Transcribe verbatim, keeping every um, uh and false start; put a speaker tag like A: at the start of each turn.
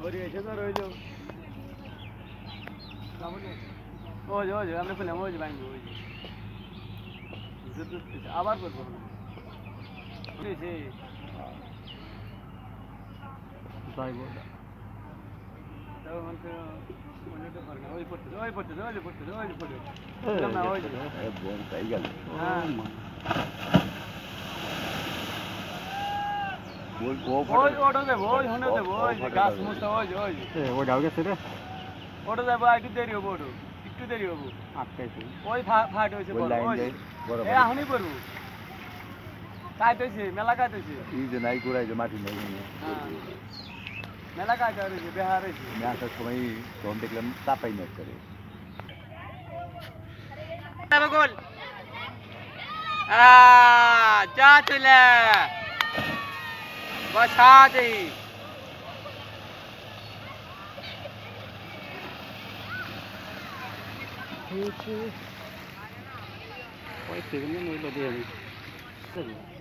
A: ওরে এসে তো রইল ওই যে ওই যে আমরা ফেলাম ওই যে ভাঙবো ওই যে আবার করবো বুঝেছি তাই বল তাও মানে মনেটা পারে না ওই পড়তে ওই পড়তে ওই যে পড়তে ওই যে পড়তে না ওই যে বল তাই গেল হ্যাঁ বল ও ওই ওটা দে ওই হনে দে ওই গাছ মুস্তা ওই ওই এ ও ডাউ গেছে রে ওটা দে ভাই একটু দেরি হবে ওটা একটু দেরি হবে আটকাইছে ওই ফাট হইছে বড় ওই এ আহুনি করব কাইতেছে মেলা কাইতেছে এই যে নাই গোড়াই যে মাটি নাই হ্যাঁ মেলা কাইতে হইছে বেহার হইছে আমি আসার সময় তখন দেখলাম চাপাই না করে তবে গোল আ যা চলে बसा दे कोई सेकंड में नहीं लगे अभी